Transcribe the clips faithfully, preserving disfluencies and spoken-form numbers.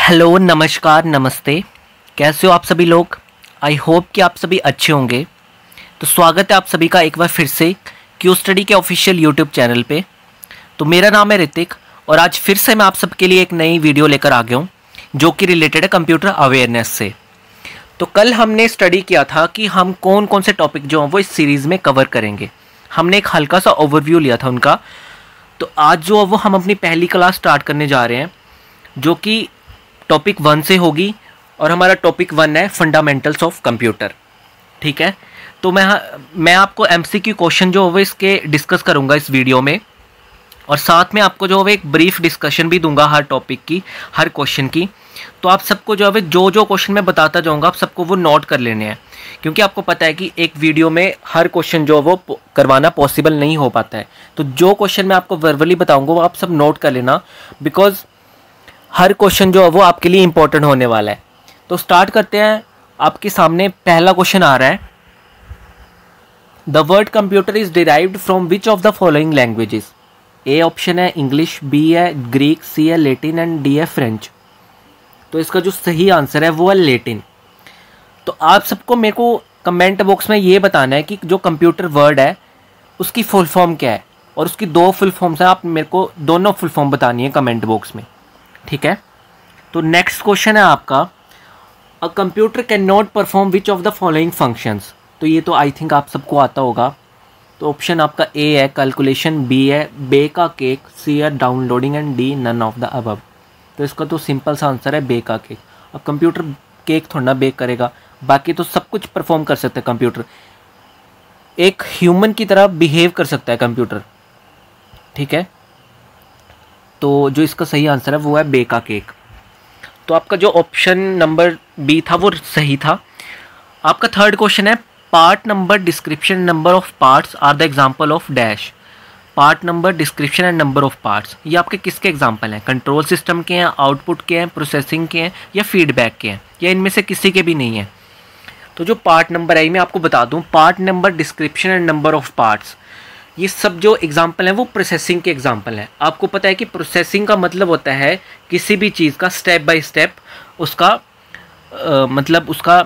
Hello, नमस्कार, नमस्ते। कैसे हो आप सभी लोग? आई होप कि आप सभी अच्छे होंगे। तो स्वागत है आप सभी का एक बार फिर से क्यू स्टडी के ऑफिशियल यूट्यूब चैनल पे। तो मेरा नाम है ऋतिक और आज फिर से मैं आप सबके लिए एक नई वीडियो लेकर आ गया हूँ जो कि रिलेटेड है कंप्यूटर अवेयरनेस से। तो कल हमने स्टडी किया था कि हम कौन कौन से टॉपिक जो हैं वो इस सीरीज़ में कवर करेंगे। हमने एक हल्का सा ओवरव्यू लिया था उनका। तो आज जो वो हम अपनी पहली क्लास स्टार्ट करने जा रहे हैं जो कि टॉपिक वन से होगी और हमारा टॉपिक वन है फंडामेंटल्स ऑफ कंप्यूटर। ठीक है, तो मैं मैं आपको एमसीक्यू क्वेश्चन जो है इसके डिस्कस करूंगा इस वीडियो में, और साथ में आपको जो है एक ब्रीफ डिस्कशन भी दूंगा हर टॉपिक की, हर क्वेश्चन की। तो आप सबको जो है जो जो क्वेश्चन मैं बताता जाऊंगा आप सबको वो नोट कर लेने हैं, क्योंकि आपको पता है कि एक वीडियो में हर क्वेश्चन जो वो करवाना पॉसिबल नहीं हो पाता है। तो जो क्वेश्चन मैं आपको वर्बली बताऊँगा वो आप सब नोट कर लेना, बिकॉज हर क्वेश्चन जो है वो आपके लिए इंपॉर्टेंट होने वाला है। तो स्टार्ट करते हैं। आपके सामने पहला क्वेश्चन आ रहा है, the word computer is derived from which of the following languages. A option है इंग्लिश, बी है ग्रीक, सी है लैटिन एंड डी है फ्रेंच। तो इसका जो सही आंसर है वो है लैटिन। तो आप सबको मेरे को कमेंट बॉक्स में ये बताना है कि जो कंप्यूटर वर्ड है उसकी फुल फॉर्म क्या है, और उसकी दो फुल फॉर्म्स हैं। आप मेरे को दोनों फुल फॉर्म बतानी है कमेंट बॉक्स में। ठीक है, तो नेक्स्ट क्वेश्चन है आपका, a computer can not perform which of the following functions. तो ये तो आई थिंक आप सबको आता होगा। तो ऑप्शन आपका ए है कैलकुलेशन, बी है बेक का केक, सी है downloading and D none of the above. तो इसका तो सिंपल सा आंसर है बेक का केक। अब कंप्यूटर केक थोड़ा ना बेक करेगा, बाकी तो सब कुछ परफॉर्म कर सकता है कंप्यूटर। एक ह्यूमन की तरह बिहेव कर सकता है कंप्यूटर। ठीक है, तो जो इसका सही आंसर है वो है बेक का केक। तो आपका जो ऑप्शन नंबर बी था वो सही था। आपका थर्ड क्वेश्चन है, part number description number of parts are the example of dash. Part number description and number of parts, ये आपके किसके एग्जांपल हैं? कंट्रोल सिस्टम के हैं, आउटपुट के हैं, प्रोसेसिंग के हैं, या फीडबैक के हैं, या इनमें से किसी के भी नहीं है। तो जो पार्ट नंबर है मैं आपको बता दूं, part number description and number of parts, ये सब जो एग्जाम्पल हैं वो प्रोसेसिंग के एग्जाम्पल हैं। आपको पता है कि प्रोसेसिंग का मतलब होता है किसी भी चीज़ का स्टेप बाय स्टेप उसका आ, मतलब उसका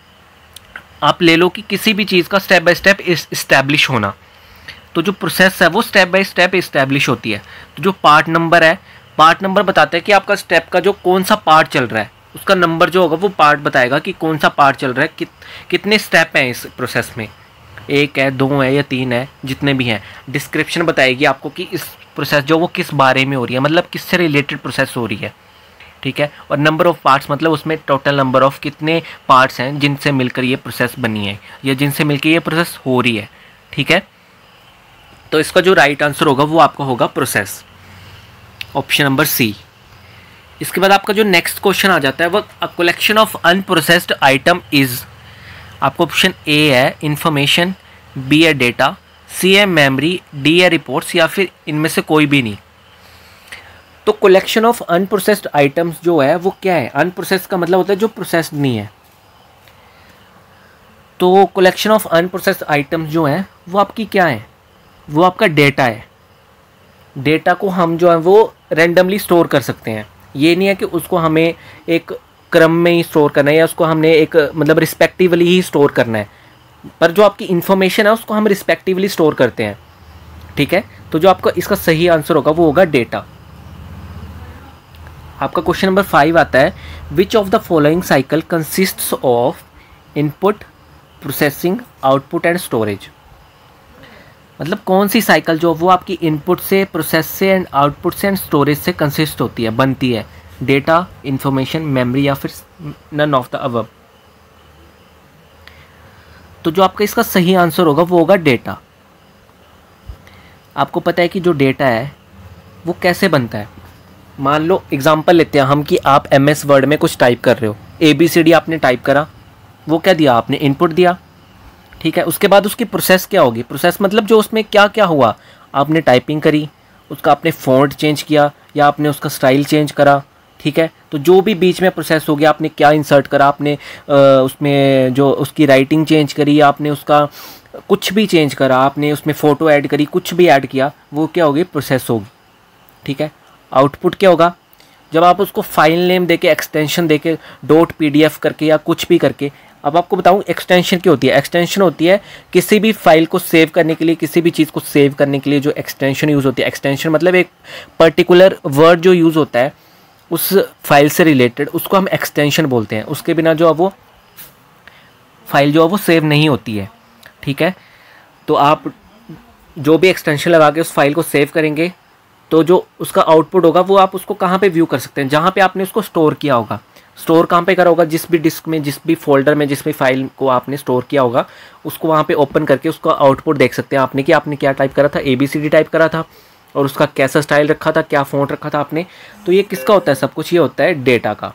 आप ले लो कि किसी भी चीज़ का स्टेप बाय स्टेप इस्टेब्लिश होना। तो जो प्रोसेस है वो स्टेप बाय स्टेप इस्टेब्लिश होती है। तो जो पार्ट नंबर है, पार्ट नंबर बताता है कि आपका स्टेप का जो कौन सा पार्ट चल रहा है, उसका नंबर जो होगा वो पार्ट बताएगा कि कौन सा पार्ट चल रहा है, कि, कितने स्टेप हैं इस प्रोसेस में, एक है, दो है या तीन है, जितने भी हैं। डिस्क्रिप्शन बताएगी आपको कि इस प्रोसेस जो वो किस बारे में हो रही है, मतलब किससे रिलेटेड प्रोसेस हो रही है। ठीक है, और नंबर ऑफ़ पार्ट्स मतलब उसमें टोटल नंबर ऑफ़ कितने पार्ट्स हैं जिनसे मिलकर ये प्रोसेस बनी है या जिनसे मिलकर ये प्रोसेस हो रही है। ठीक है, तो इसका जो राइट आंसर होगा वो आपका होगा प्रोसेस, ऑप्शन नंबर सी। इसके बाद आपका जो नेक्स्ट क्वेश्चन आ जाता है वो, a collection of unprocessed item is. आपको ऑप्शन ए है इंफॉर्मेशन, बी है डेटा, सी है मेमोरी, डी है रिपोर्ट्स, या फिर इनमें से कोई भी नहीं। तो कलेक्शन ऑफ अनप्रोसेस्ड आइटम्स जो है वो क्या है? अनप्रोसेस्ड का मतलब होता है जो प्रोसेस्ड नहीं है। तो कलेक्शन ऑफ अनप्रोसेस्ड आइटम्स जो हैं वो आपकी क्या है? वो आपका डेटा है। डेटा को हम जो है वो रैंडमली स्टोर कर सकते हैं। ये नहीं है कि उसको हमें एक क्रम में ही स्टोर करना है या उसको हमने एक मतलब रिस्पेक्टिवली ही स्टोर करना है, पर जो आपकी इन्फॉर्मेशन है उसको हम रिस्पेक्टिवली स्टोर करते हैं। ठीक है, तो जो आपका इसका सही आंसर होगा वो होगा डेटा। आपका क्वेश्चन नंबर फाइव आता है, which of the following cycle consists of input, processing, output and storage. मतलब कौन सी साइकिल जो वो आपकी इनपुट से, प्रोसेस से एंड आउटपुट से एंड स्टोरेज से कंसिस्ट होती है, बनती है? डेटा, इंफॉर्मेशन, मेमोरी, या फिर नन ऑफ द अबव। तो जो आपका इसका सही आंसर होगा वो होगा डेटा। आपको पता है कि जो डेटा है वो कैसे बनता है? मान लो एग्जांपल लेते हैं हम कि आप एम एस वर्ड में कुछ टाइप कर रहे हो, ए बी सी डी आपने टाइप करा, वो क्या दिया आपने? इनपुट दिया। ठीक है, उसके बाद उसकी प्रोसेस क्या होगी? प्रोसेस मतलब जो उसमें क्या क्या हुआ, आपने टाइपिंग करी, उसका आपने फ़ॉन्ट चेंज किया या आपने उसका स्टाइल चेंज करा। ठीक है, तो जो भी बीच में प्रोसेस हो गया, आपने क्या इंसर्ट करा, आपने आ, उसमें जो उसकी राइटिंग चेंज करी, आपने उसका कुछ भी चेंज करा, आपने उसमें फ़ोटो ऐड करी, कुछ भी ऐड किया, वो क्या होगी? प्रोसेस होगी। ठीक है, आउटपुट क्या होगा? जब आप उसको फाइल नेम देके, एक्सटेंशन देके, डॉट पीडीएफ करके या कुछ भी करके, अब आपको बताऊं एक्सटेंशन क्या होती है। एक्सटेंशन होती है किसी भी फाइल को सेव करने के लिए, किसी भी चीज़ को सेव करने के लिए जो एक्सटेंशन यूज़ होती है। एक्सटेंशन मतलब एक पर्टिकुलर वर्ड जो यूज़ होता है उस फाइल से रिलेटेड, उसको हम एक्सटेंशन बोलते हैं। उसके बिना जो है वो फाइल जो है वो सेव नहीं होती है, ठीक है। तो आप जो भी एक्सटेंशन लगा के उस फाइल को सेव करेंगे तो जो उसका आउटपुट होगा वो आप उसको कहाँ पे व्यू कर सकते हैं, जहाँ पे आपने उसको स्टोर किया होगा। स्टोर कहाँ पे करा होगा, जिस भी डिस्क में, जिस भी फोल्डर में, जिस भी फाइल को आपने स्टोर किया होगा उसको वहाँ पे ओपन करके उसका आउटपुट देख सकते हैं आपने कि आपने क्या टाइप करा था, A B C D type करा था और उसका कैसा स्टाइल रखा था, क्या फ़ॉन्ट रखा था आपने। तो ये किसका होता है सब कुछ, ये होता है डेटा का,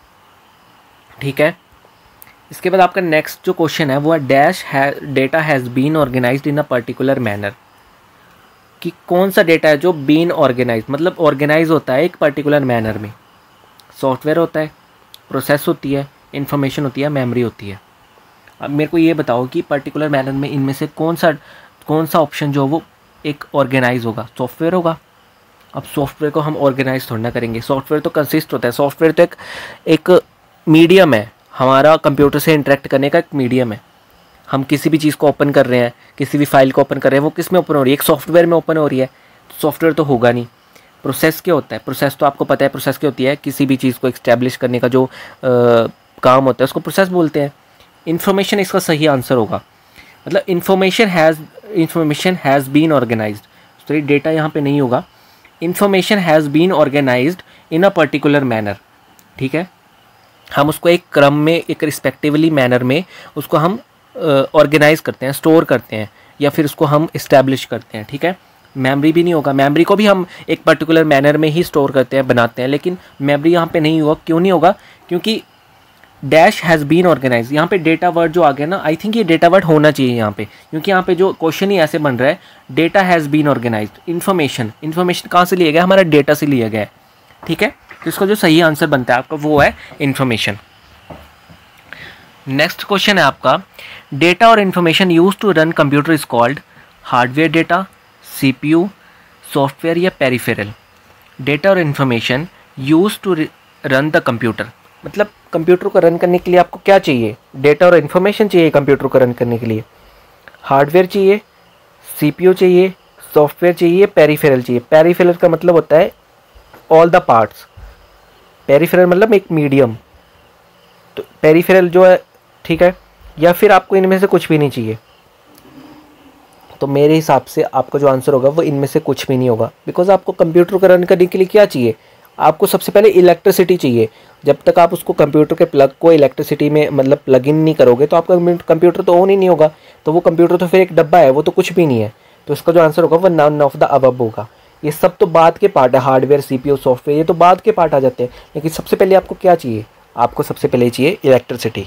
ठीक है। इसके बाद आपका नेक्स्ट जो क्वेश्चन है वो है dash data has been organised in a particular manner, कि कौन सा डेटा है जो बीन ऑर्गेनाइज, मतलब ऑर्गेनाइज होता है एक पर्टिकुलर मैनर में। सॉफ्टवेयर होता है, प्रोसेस होती है, इंफॉर्मेशन होती है, मेमोरी होती है। अब मेरे को ये बताओ कि पर्टिकुलर मैनर में इनमें से कौन सा कौन सा ऑप्शन जो वो एक ऑर्गेनाइज होगा, सॉफ्टवेयर होगा। अब सॉफ्टवेयर को हम ऑर्गेनाइज थोड़ा ना करेंगे, सॉफ्टवेयर तो कंसिस्ट होता है, सॉफ्टवेयर तो एक एक मीडियम है, हमारा कंप्यूटर से इंटरेक्ट करने का एक मीडियम है। हम किसी भी चीज़ को ओपन कर रहे हैं, किसी भी फाइल को ओपन कर रहे हैं, वो किस में ओपन हो रही है, एक सॉफ्टवेयर में ओपन हो रही है। तो सॉफ्टवेयर तो होगा नहीं। प्रोसेस क्या होता है, प्रोसेस तो आपको पता है, प्रोसेस क्या होती है, किसी भी चीज़ को एस्टैब्लिश करने का जो आ, काम होता है उसको प्रोसेस बोलते हैं। इन्फॉर्मेशन इसका सही आंसर होगा, मतलब information has information has been organised, तो डेटा यहाँ पे नहीं होगा। Information has been organised in a particular manner, ठीक है। हम उसको एक क्रम में, एक रिस्पेक्टिवली मैनर में उसको हम ऑर्गेनाइज uh, करते हैं, स्टोर करते हैं, या फिर उसको हम इस्टेब्लिश करते हैं, ठीक है। मेमोरी भी नहीं होगा, मेमोरी को भी हम एक पर्टिकुलर मैनर में ही स्टोर करते हैं, बनाते हैं, लेकिन मेमोरी यहाँ पे नहीं होगा। क्यों नहीं होगा, क्योंकि डैश हैज़ बीन ऑर्गेनाइज, यहाँ पे डेटा वर्ड जो आ गया ना, आई थिंक ये डेटा वर्ड होना चाहिए यहाँ पे, क्योंकि यहाँ पे जो क्वेश्चन ही ऐसे बन रहा है, data has been organised. Information information कहाँ से लिया गया, हमारा डेटा से लिया गया है, ठीक है। तो इसका जो सही आंसर बनता है आपका वो है इन्फॉर्मेशन। नेक्स्ट क्वेश्चन है आपका, डेटा और information use to run computer is called hardware data, CPU, software या पेरिफेरल। डेटा और information use to run the computer, मतलब कंप्यूटर को रन करने के लिए आपको क्या चाहिए, डेटा और इन्फॉर्मेशन चाहिए कंप्यूटर को रन करने के लिए। हार्डवेयर चाहिए, सीपीयू चाहिए, सॉफ्टवेयर चाहिए, पेरिफेरल चाहिए। पेरिफेरल का मतलब होता है ऑल द पार्ट्स, पेरिफेरल मतलब एक मीडियम। तो पेरिफेरल जो है, ठीक है, या फिर आपको इनमें से कुछ भी नहीं चाहिए। तो मेरे हिसाब से आपका जो आंसर होगा वो इनमें से कुछ भी नहीं होगा, बिकॉज आपको कंप्यूटर को रन करने के लिए क्या चाहिए, आपको सबसे पहले इलेक्ट्रिसिटी चाहिए। जब तक आप उसको कंप्यूटर के प्लग को इलेक्ट्रिसिटी में मतलब प्लग इन नहीं करोगे तो आपका कंप्यूटर तो ऑन ही नहीं होगा, तो वो कंप्यूटर तो फिर एक डब्बा है, वो तो कुछ भी नहीं है। तो इसका जो आंसर होगा वो नन ऑफ द अबव होगा। ये सब तो बाद के पार्ट है, हार्डवेयर, सीपीयू, सॉफ्टवेयर, ये तो बाद के पार्ट आ जाते हैं, लेकिन सबसे पहले आपको क्या चाहिए, आपको सबसे पहले चाहिए इलेक्ट्रिसिटी।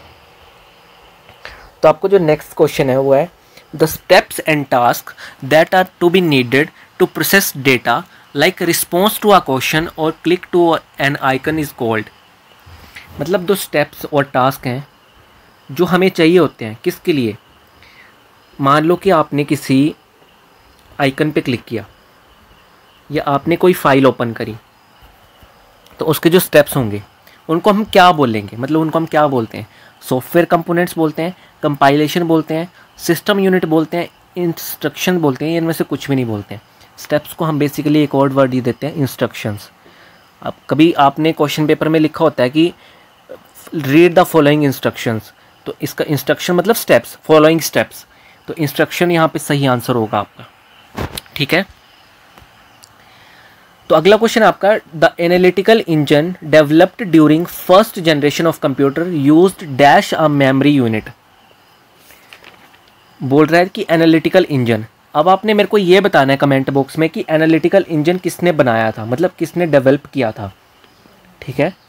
तो आपको जो नेक्स्ट क्वेश्चन है वो है the steps and task that are to be needed to process data like response to a question और click to an icon is called. मतलब दो स्टेप्स और टास्क हैं जो हमें चाहिए होते हैं, किसके लिए, मान लो कि आपने किसी आइकन पे क्लिक किया या आपने कोई फाइल ओपन करी, तो उसके जो स्टेप्स होंगे उनको हम क्या बोलेंगे, मतलब उनको हम क्या बोलते हैं, सॉफ्टवेयर कंपोनेंट्स बोलते हैं, कंपाइलेशन बोलते हैं, सिस्टम यूनिट बोलते हैं, इंस्ट्रक्शन बोलते हैं, इनमें से कुछ भी नहीं बोलते हैं। स्टेप्स को हम बेसिकली एक और वर्ड ही देते हैं, इंस्ट्रक्शंस। अब कभी आपने क्वेश्चन पेपर में लिखा होता है कि रीड द फॉलोइंग इंस्ट्रक्शंस, तो इसका इंस्ट्रक्शन मतलब स्टेप्स, फॉलोइंग स्टेप्स, तो इंस्ट्रक्शन यहाँ पे सही आंसर होगा आपका, ठीक है। तो अगला क्वेश्चन आपका, the analytical engine developed during first generation of computer used dash a memory unit. बोल रहा है कि एनालिटिकल इंजन। अब आपने मेरे को ये बताना है कमेंट बॉक्स में कि एनालिटिकल इंजन किसने बनाया था, मतलब किसने डेवलप किया था, ठीक है।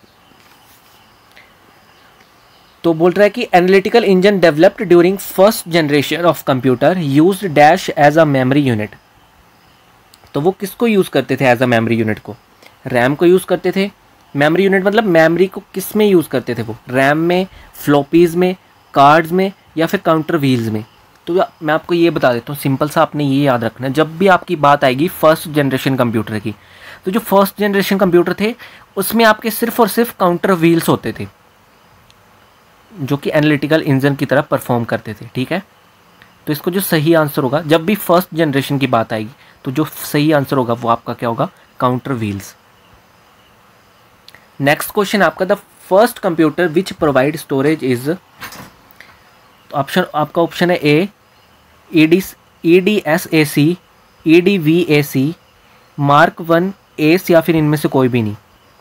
तो बोल रहा है कि analytical engine developed during first generation of computer used dash as a memory unit. तो वो किसको यूज़ करते थे एज अ मेमोरी यूनिट को, रैम को यूज़ करते थे। मेमोरी यूनिट मतलब मेमोरी को किस में यूज़ करते थे वो, रैम में, फ्लॉपीज़ में, कार्ड्स में, या फिर काउंटर व्हील्स में। तो मैं आपको ये बता देता हूँ, सिंपल सा आपने ये याद रखना है जब भी आपकी बात आएगी फर्स्ट जनरेशन कंप्यूटर की। तो जो फर्स्ट जनरेशन कंप्यूटर थे उसमें आपके सिर्फ और सिर्फ काउंटर व्हील्स होते थे जो कि एनालिटिकल इंजन की तरह परफॉर्म करते थे, ठीक है। तो इसको जो सही आंसर होगा, जब भी फर्स्ट जनरेशन की बात आएगी तो जो सही आंसर होगा वो आपका क्या होगा, काउंटर व्हील्स। नेक्स्ट क्वेश्चन आपका, the first computer which provide storage is, option आपका ऑप्शन है A E D E D S A C, E D V A C, mark one S, या फिर इनमें से कोई भी नहीं।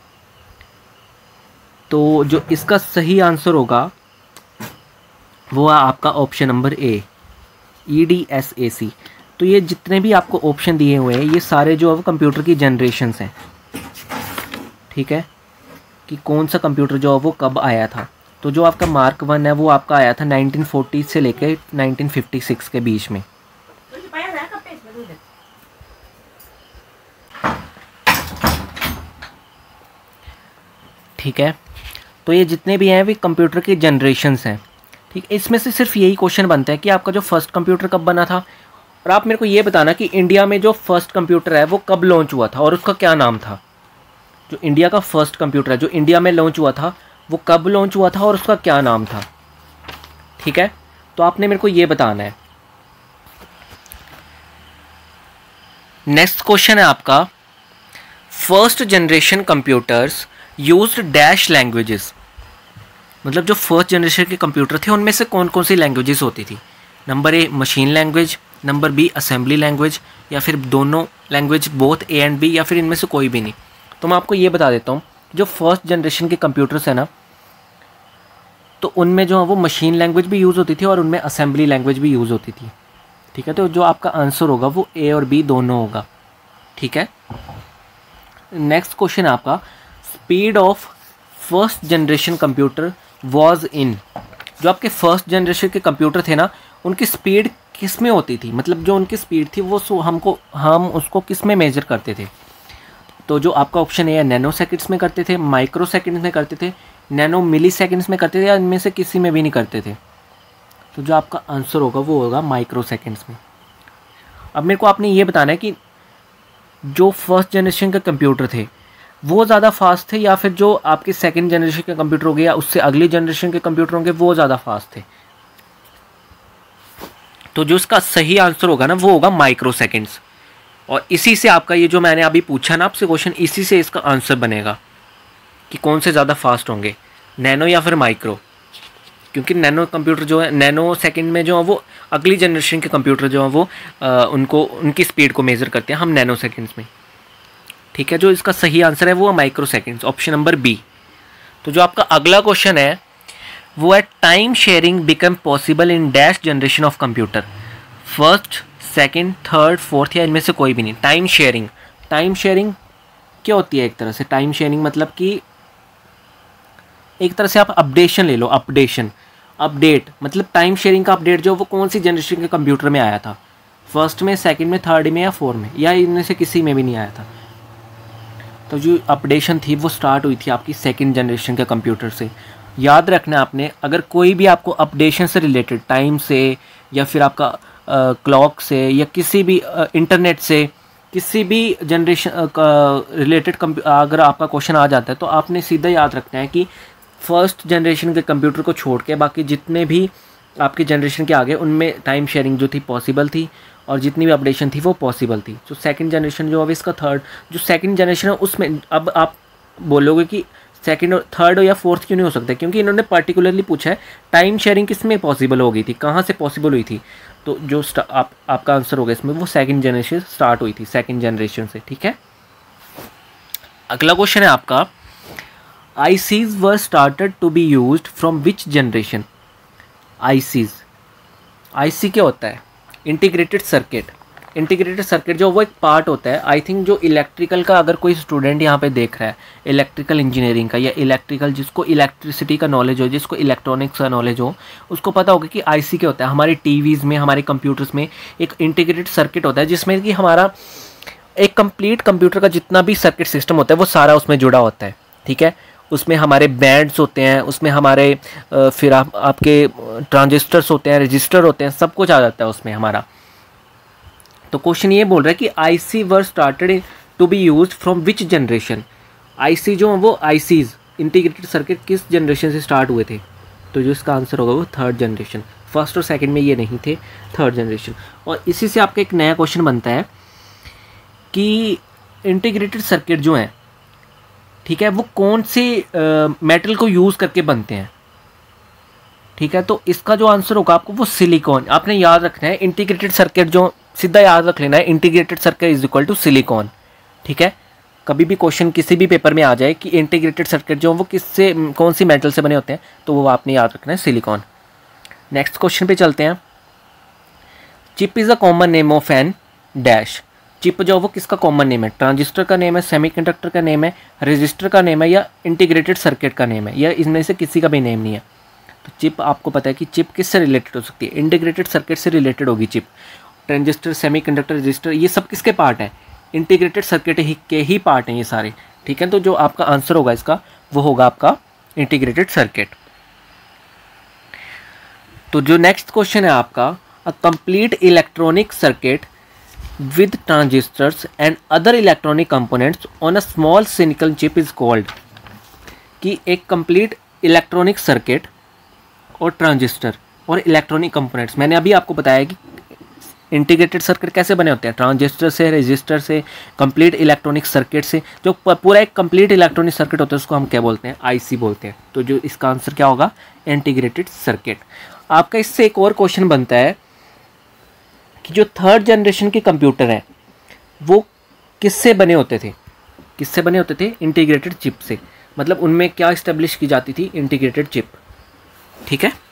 तो जो इसका सही आंसर होगा वो है आपका option number A, E D S A C. तो ये जितने भी आपको ऑप्शन दिए हुए हैं ये सारे जो है कंप्यूटर की जनरेशन्स हैं, ठीक है, कि कौन सा कंप्यूटर जो है वो कब आया था। तो जो आपका मार्क वन है वो आपका आया था नाइनटीन फोर्टी से लेकर नाइनटीन फिफ्टी सिक्स के बीच में। ठीक है, तो ये जितने भी हैं वे कंप्यूटर की जनरेशन्स हैं, ठीक। इसमें से सिर्फ यही क्वेश्चन बनता है कि आपका जो फर्स्ट कंप्यूटर कब बना था, और आप मेरे को ये बताना कि इंडिया में जो फर्स्ट कंप्यूटर है वो कब लॉन्च हुआ था और उसका क्या नाम था। जो इंडिया का फर्स्ट कंप्यूटर है जो इंडिया में लॉन्च हुआ था वो कब लॉन्च हुआ था और उसका क्या नाम था, ठीक है। तो आपने मेरे को ये बताना है। नेक्स्ट क्वेश्चन है आपका, first generation computers used dash languages, मतलब जो फर्स्ट जनरेशन के कंप्यूटर थे उनमें से कौन कौन सी लैंग्वेजेस होती थी। Number A machine language, number B assembly language, या फिर दोनों language both A and B, या फिर इनमें से कोई भी नहीं। तो मैं आपको ये बता देता हूँ, जो फर्स्ट जनरेशन के कंप्यूटर्स है ना तो उनमें जो है वो मशीन लैंग्वेज भी यूज़ होती थी और उनमें असेंबली लैंग्वेज भी यूज़ होती थी, ठीक है। तो जो आपका आंसर होगा वो ए और बी दोनों होगा, ठीक है। नेक्स्ट क्वेश्चन आपका, speed of first generation computer was in, जो आपके फर्स्ट जनरेशन के कंप्यूटर थे ना उनकी स्पीड किस में होती थी, मतलब जो उनकी स्पीड थी वो हमको हम उसको किस में मेजर करते थे। तो जो आपका ऑप्शन ए है नैनो सेकंड्स में करते थे, माइक्रो सेकंड्स में करते थे, नैनो मिली सेकंड्स में करते थे, या इनमें से किसी में भी नहीं करते थे। तो जो आपका आंसर होगा वो होगा माइक्रो सेकंड्स में। अब मेरे को आपने ये बताना है कि जो फर्स्ट जनरेशन के कंप्यूटर थे वो ज़्यादा फास्ट थे या फिर जो आपके सेकंड जनरेशन के कंप्यूटर हो गए या उससे अगली जनरेशन के कंप्यूटर होंगे वो ज़्यादा फास्ट थे। तो जो इसका सही आंसर होगा ना वो होगा माइक्रो सेकंड्स। और इसी से आपका ये जो मैंने अभी पूछा ना आपसे क्वेश्चन, इसी से इसका आंसर बनेगा कि कौन से ज़्यादा फास्ट होंगे, नैनो या फिर माइक्रो। क्योंकि नैनो कंप्यूटर जो है, नैनो सेकंड में जो है वो अगली जनरेशन के कंप्यूटर जो है वो आ, उनको उनकी स्पीड को मेज़र करते हैं हम नैनो सेकंड्स में, ठीक है। जो इसका सही आंसर है वो है microseconds, option number B. तो जो आपका अगला क्वेश्चन है वो है, time sharing become possible in dash generation of computer, first second third fourth, या इनमें से कोई भी नहीं। टाइम शेयरिंग, टाइम शेयरिंग क्या होती है, एक तरह से टाइम शेयरिंग मतलब कि एक तरह से आप अपडेशन ले लो, अपडेशन अपडेट मतलब टाइम शेयरिंग का अपडेट जो वो कौन सी जनरेशन के कंप्यूटर में आया था, फर्स्ट में, सेकंड में, थर्ड में या फोर्थ में, या इनमें से किसी में भी नहीं आया था। तो जो अपडेशन थी वो स्टार्ट हुई थी आपकी सेकंड जनरेशन के कंप्यूटर से। याद रखना आपने, अगर कोई भी आपको अपडेशन से रिलेटेड, टाइम से या फिर आपका क्लॉक से या किसी भी इंटरनेट से किसी भी जनरेशन का रिलेटेड अगर आपका क्वेश्चन आ जाता है तो आपने सीधा याद रखना है कि फर्स्ट जनरेशन के कंप्यूटर को छोड़ के बाकी जितने भी आपके जनरेशन के आगे उनमें टाइम शेयरिंग जो थी पॉसिबल थी और जितनी भी अपडेशन थी वो पॉसिबल थी। जो सेकंड जनरेशन जो अब इसका थर्ड जो सेकंड जनरेशन है उसमें अब आप बोलोगे कि सेकंड और थर्ड या फोर्थ क्यों नहीं हो सकता, क्योंकि इन्होंने पर्टिकुलरली पूछा है टाइम शेयरिंग किस में पॉसिबल हो गई थी, कहाँ से पॉसिबल हुई थी। तो जो आप आपका आंसर होगा इसमें वो सेकंड जनरेशन स्टार्ट हुई थी, सेकंड जनरेशन से, ठीक है। अगला क्वेश्चन है आपका, ICs were started to be used from which generation. ICs, IC क्या होता है, इंटीग्रेटेड सर्किट। इंटीग्रेटेड सर्किट जो वो एक पार्ट होता है, आई थिंक जो इलेक्ट्रिकल का अगर कोई स्टूडेंट यहाँ पे देख रहा है, इलेक्ट्रिकल इंजीनियरिंग का या इलेक्ट्रिकल, जिसको इलेक्ट्रिसिटी का नॉलेज हो, जिसको इलेक्ट्रॉनिक्स का नॉलेज हो, उसको पता होगा कि आईसी क्या होता है। हमारे टीवीज़ में, हमारे कंप्यूटर्स में एक इंटीग्रेटेड सर्किट होता है जिसमें कि हमारा एक कंप्लीट कंप्यूटर का जितना भी सर्किट सिस्टम होता है वो सारा उसमें जुड़ा होता है, ठीक है। उसमें हमारे बैंड्स होते हैं, उसमें हमारे फिर आप, आपके ट्रांजिस्टर्स होते हैं, रजिस्टर होते हैं, सब कुछ आ जाता है उसमें हमारा। तो क्वेश्चन ये बोल रहा है कि IC were started to be used from which generation. IC जो वो आईसीज इंटीग्रेटेड सर्किट किस जनरेशन से स्टार्ट हुए थे, तो जो इसका आंसर होगा वो थर्ड जनरेशन। फर्स्ट और सेकंड में ये नहीं थे, थर्ड जनरेशन। और इसी से आपका एक नया क्वेश्चन बनता है कि इंटीग्रेटेड सर्किट जो हैं, ठीक है, वो कौन से मेटल को यूज़ करके बनते हैं, ठीक है। तो इसका जो आंसर होगा आपको वो सिलिकॉन। आपने याद रखना है इंटीग्रेटेड सर्किट, जो सीधा याद रख लेना है integrated circuit is equal to silicon, ठीक है। कभी भी क्वेश्चन किसी भी पेपर में आ जाए कि इंटीग्रेटेड सर्किट जो वो किससे, कौन सी मेटल से बने होते हैं, तो वो आपने याद रखना है सिलिकॉन। नेक्स्ट क्वेश्चन पे चलते हैं। Chip is a common name of an dash. Chip जो वो किसका कॉमन नेम है, ट्रांजिस्टर का नेम है, सेमीकंडक्टर का नेम है, रजिस्टर का नेम है, या इंटीग्रेटेड सर्किट का नेम है, या इसमें से किसी का भी नेम नहीं है। तो चिप आपको पता है कि चिप किससे रिलेटेड हो सकती है, इंटीग्रेटेड सर्किट से रिलेटेड होगी चिप। ट्रांजिस्टर, सेमीकंडक्टर, रजिस्टर, ये सब किसके पार्ट है, इंटीग्रेटेड सर्किट ही के ही पार्ट हैं ये सारे, ठीक है। तो जो आपका आंसर होगा इसका वो होगा आपका इंटीग्रेटेड सर्किट। तो जो नेक्स्ट क्वेश्चन है आपका, a complete electronic circuit with transistors and other electronic components on a small silicon chip is called, कि एक कंप्लीट इलेक्ट्रॉनिक सर्किट और ट्रांजिस्टर और इलेक्ट्रॉनिक कंपोनेंट्स, मैंने अभी आपको बताया कि इंटीग्रेटेड सर्किट कैसे बने होते हैं, ट्रांजिस्टर से, रजिस्टर से, कंप्लीट इलेक्ट्रॉनिक सर्किट से। जो पूरा एक कंप्लीट इलेक्ट्रॉनिक सर्किट होता है उसको हम क्या बोलते हैं, आईसी बोलते हैं। तो जो इसका आंसर क्या होगा, इंटीग्रेटेड सर्किट। आपका इससे एक और क्वेश्चन बनता है कि जो थर्ड जनरेशन के कंप्यूटर हैं वो किससे बने होते थे, किससे बने होते थे, इंटीग्रेटेड चिप से। मतलब उनमें क्या इस्टेब्लिश की जाती थी, इंटीग्रेटेड चिप, ठीक है।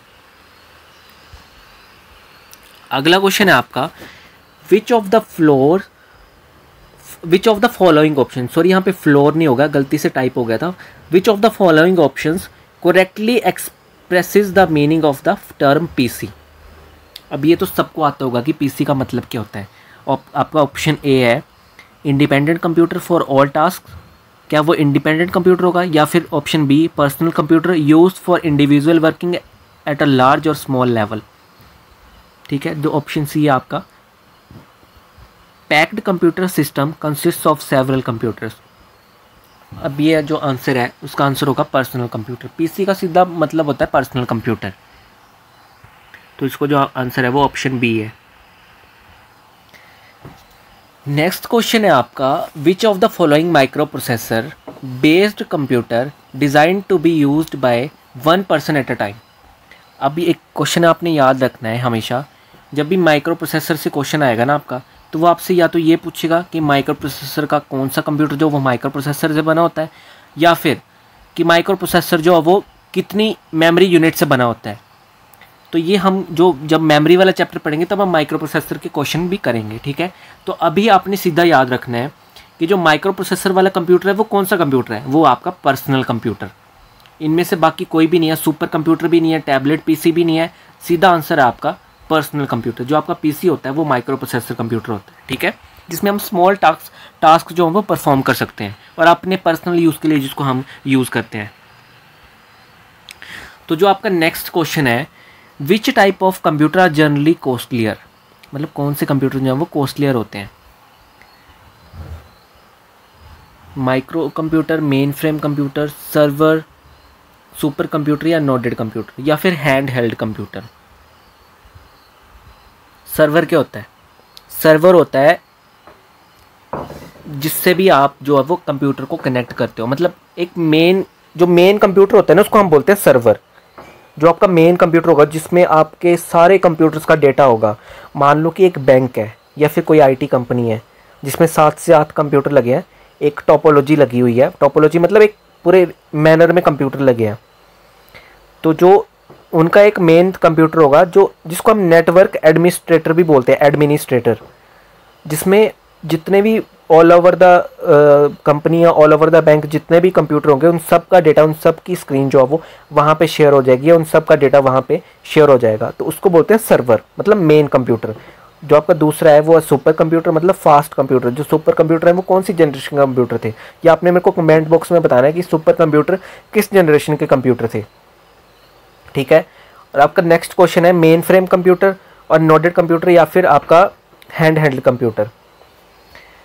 अगला क्वेश्चन है आपका, which of the floor which of the following option, sorry यहाँ पे फ्लोर नहीं होगा, गलती से टाइप हो गया था। Which of the following options correctly expresses the meaning of the term PC. अब ये तो सबको आता होगा कि पीसी का मतलब क्या होता है। और आपका ऑप्शन ए है independent computer for all task, क्या वो इंडिपेंडेंट कंप्यूटर होगा, या फिर option B personal computer used for individual working at a large और स्मॉल लेवल, ठीक है। जो ऑप्शन सी है आपका packed computer system consist of several computers. अब ये जो आंसर है उसका आंसर होगा पर्सनल कंप्यूटर। पीसी का सीधा मतलब होता है पर्सनल कंप्यूटर, तो इसको जो आंसर है वो ऑप्शन बी है। नेक्स्ट क्वेश्चन है आपका, which of the following microprocessor based computer design to be used by one person at a time. अब एक क्वेश्चन आपने याद रखना है हमेशा, जब भी माइक्रो प्रोसेसर से क्वेश्चन आएगा ना आपका, तो वो आपसे या तो ये पूछेगा कि माइक्रो प्रोसेसर का कौन सा कंप्यूटर जो वो माइक्रो प्रोसेसर से बना होता है, या फिर कि माइक्रो प्रोसेसर जो है वो कितनी मेमोरी यूनिट से बना होता है। तो ये हम जो जब मेमोरी वाला चैप्टर पढ़ेंगे तब हम माइक्रो प्रोसेसर के क्वेश्चन भी करेंगे, ठीक है। तो अभी आपने सीधा याद रखना है कि जो माइक्रो प्रोसेसर वाला कंप्यूटर है वो कौन सा कंप्यूटर है, वो आपका पर्सनल कंप्यूटर। इनमें से बाकी कोई भी नहीं है, सुपर कंप्यूटर भी नहीं है, टैबलेट पीसी भी नहीं है, सीधा आंसर है आपका पर्सनल कंप्यूटर। जो आपका पीसी होता है वो माइक्रो प्रोसेसर कंप्यूटर होता है, ठीक है, जिसमें हम स्मॉल टास्क टास्क जो है वो परफॉर्म कर सकते हैं और अपने पर्सनल यूज़ के लिए जिसको हम यूज़ करते हैं। तो जो आपका नेक्स्ट क्वेश्चन है, which type of computer are generally costlier, मतलब कौन से कंप्यूटर जो है वो कॉस्टलियर होते हैं, microcomputer, mainframe computer, server, supercomputer, या नोडेड कंप्यूटर, या फिर हैंड हेल्ड कंप्यूटर। सर्वर क्या होता है, सर्वर होता है जिससे भी आप जो है वो कंप्यूटर को कनेक्ट करते हो। मतलब एक मेन जो मेन कंप्यूटर होता है ना उसको हम बोलते हैं सर्वर। जो आपका मेन कंप्यूटर होगा जिसमें आपके सारे कंप्यूटर्स का डेटा होगा। मान लो कि एक बैंक है या फिर कोई आईटी कंपनी है जिसमें सात से आठ कंप्यूटर लगे हैं, एक टोपोलॉजी लगी हुई है। टोपोलॉजी मतलब एक पूरे मैनर में कंप्यूटर लगे हैं। तो जो उनका एक मेन कंप्यूटर होगा जो जिसको हम नेटवर्क एडमिनिस्ट्रेटर भी बोलते हैं, एडमिनिस्ट्रेटर, जिसमें जितने भी ऑल ओवर द कंपनी या ऑल ओवर द बैंक जितने भी कंप्यूटर होंगे उन सब का डेटा, उन सब की स्क्रीन जो है वो वहाँ पे शेयर हो जाएगी, उन सब का डेटा वहाँ पे शेयर हो जाएगा। तो उसको बोलते हैं सर्वर, मतलब मेन कंप्यूटर। जो आपका दूसरा है वो है सुपर कंप्यूटर, मतलब फास्ट कंप्यूटर। जो सुपर कंप्यूटर है वो कौन सी जनरेशन के कंप्यूटर थे, या आपने मेरे को कमेंट बॉक्स में बताना है कि सुपर कंप्यूटर किस जनरेशन के कंप्यूटर थे, ठीक है। और आपका नेक्स्ट क्वेश्चन है मेन फ्रेम कंप्यूटर और नोडेड कंप्यूटर या फिर आपका हैंड हेल्ड कंप्यूटर।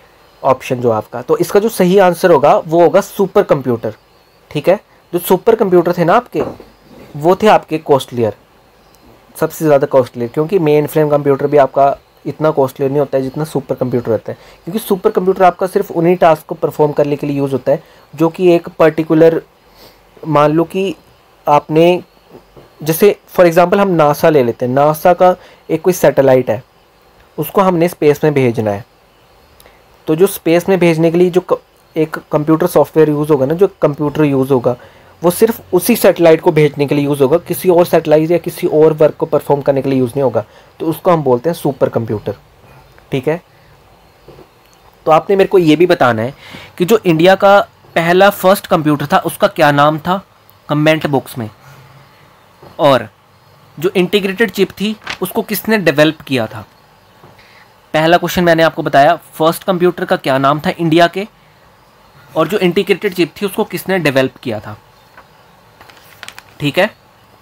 ऑप्शन जो आपका, तो इसका जो सही आंसर होगा वो होगा सुपर कंप्यूटर। ठीक है, जो सुपर कंप्यूटर थे ना आपके, वो थे आपके कॉस्टलियर, सबसे ज़्यादा कॉस्टलियर, क्योंकि मेन फ्रेम कंप्यूटर भी आपका इतना कॉस्टलियर नहीं होता है जितना सुपर कंप्यूटर रहता है, क्योंकि सुपर कंप्यूटर आपका सिर्फ उन्हीं टास्क को परफॉर्म करने के लिए यूज़ होता है जो कि एक पर्टिकुलर, मान लो कि आपने, जैसे फॉर एग्जांपल हम नासा ले लेते हैं, नासा का एक कोई सैटेलाइट है, उसको हमने स्पेस में भेजना है, तो जो स्पेस में भेजने के लिए जो एक कंप्यूटर सॉफ्टवेयर यूज़ होगा ना, जो कंप्यूटर यूज़ होगा वो सिर्फ उसी सैटेलाइट को भेजने के लिए यूज़ होगा, किसी और सैटेलाइट या किसी और वर्क को परफॉर्म करने के लिए यूज़ नहीं होगा, तो उसको हम बोलते हैं सुपर कंप्यूटर। ठीक है, तो आपने मेरे को ये भी बताना है कि जो इंडिया का पहला फर्स्ट कंप्यूटर था उसका क्या नाम था, कमेंट बॉक्स में। और जो इंटीग्रेटेड चिप थी उसको किसने डेवलप किया था। पहला क्वेश्चन मैंने आपको बताया, फर्स्ट कंप्यूटर का क्या नाम था इंडिया के, और जो इंटीग्रेटेड चिप थी उसको किसने डेवलप किया था। ठीक है,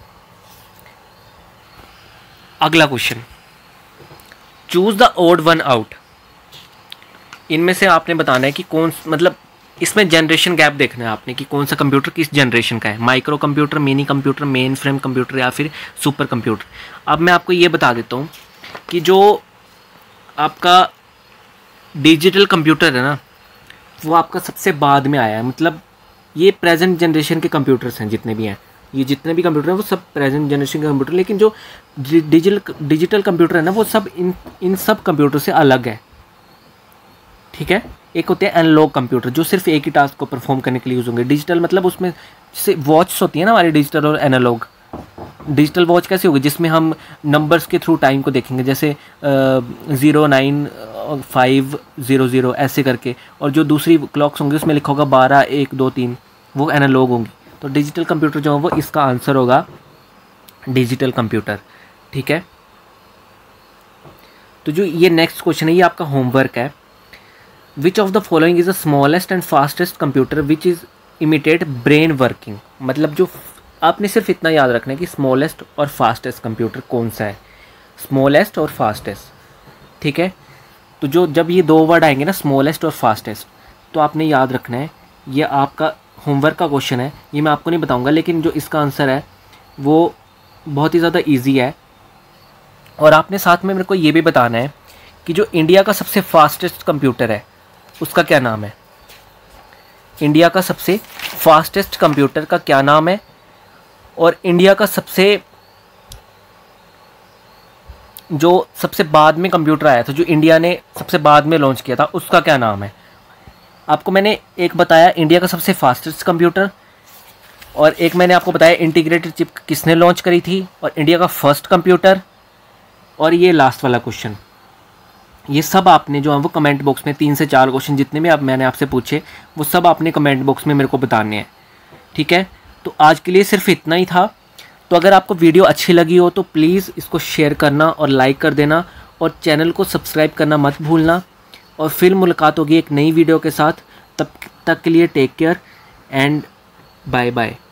अगला question, choose the odd one out. इनमें से आपने बताना है कि कौन, मतलब इसमें जनरेशन गैप देखना है आपने कि कौन सा कंप्यूटर किस जनरेशन का है, microcomputer, minicomputer, mainframe computer या फिर सुपर कंप्यूटर। अब मैं आपको ये बता देता हूँ कि जो आपका डिजिटल कंप्यूटर है ना, वो आपका सबसे बाद में आया है, मतलब ये प्रेजेंट जनरेशन के कंप्यूटर्स हैं जितने भी हैं, ये जितने भी कंप्यूटर हैं वो सब प्रेजेंट जनरेशन के कंप्यूटर, लेकिन जो डिजिटल डिजिटल कंप्यूटर है ना वो सब इन इन सब कंप्यूटर से अलग है। ठीक है, एक होते हैं एनालॉग कंप्यूटर जो सिर्फ एक ही टास्क को परफॉर्म करने के लिए यूज़ होंगे। डिजिटल मतलब उसमें जैसे वॉच होती है ना हमारी, डिजिटल और एनालॉग। डिजिटल वॉच कैसे होगी, जिसमें हम नंबर्स के थ्रू टाइम को देखेंगे, जैसे zero nine five zero zero ऐसे करके, और जो दूसरी क्लॉक्स होंगी उसमें लिखा होगा बारह एक दो तीन, वो एनालॉग होंगी। तो डिजिटल कंप्यूटर जो है वो इसका आंसर होगा डिजिटल कंप्यूटर। ठीक है, तो जो ये नेक्स्ट क्वेश्चन है ये आपका होमवर्क है। Which of the following is the smallest and fastest computer which is imitate brain working. मतलब जो आपने सिर्फ इतना याद रखना है कि स्मॉलेस्ट और फास्टेस्ट कंप्यूटर कौन सा है, स्मॉलेस्ट और फास्टेस्ट। ठीक है, तो जो जब ये दो वर्ड आएंगे ना, स्मॉलेस्ट और फास्टेस्ट, तो आपने याद रखना है, ये आपका होमवर्क का क्वेश्चन है, ये मैं आपको नहीं बताऊंगा, लेकिन जो इसका आंसर है वो बहुत ही ज़्यादा इजी है। और आपने साथ में मेरे को ये भी बताना है कि जो इंडिया का सबसे फास्टेस्ट कंप्यूटर है उसका क्या नाम है। इंडिया का सबसे फास्टेस्ट कंप्यूटर का क्या नाम है, और इंडिया का सबसे जो सबसे बाद में कंप्यूटर आया था, जो इंडिया ने सबसे बाद में लॉन्च किया था, उसका क्या नाम है। आपको मैंने एक बताया इंडिया का सबसे फास्टेस्ट कंप्यूटर, और एक मैंने आपको बताया इंटीग्रेटेड चिप किसने लॉन्च करी थी, और इंडिया का फर्स्ट कंप्यूटर, और ये लास्ट वाला क्वेश्चन। ये सब आपने जो है वो कमेंट बॉक्स में, तीन से चार क्वेश्चन जितने भी आप मैंने आपसे पूछे वो सब आपने कमेंट बॉक्स में मेरे को बताने हैं। ठीक है, तो आज के लिए सिर्फ इतना ही था। तो अगर आपको वीडियो अच्छी लगी हो तो प्लीज़ इसको शेयर करना और लाइक कर देना, और चैनल को सब्सक्राइब करना मत भूलना। और फिर मुलाकात होगी एक नई वीडियो के साथ, तब तक के लिए take care and bye bye.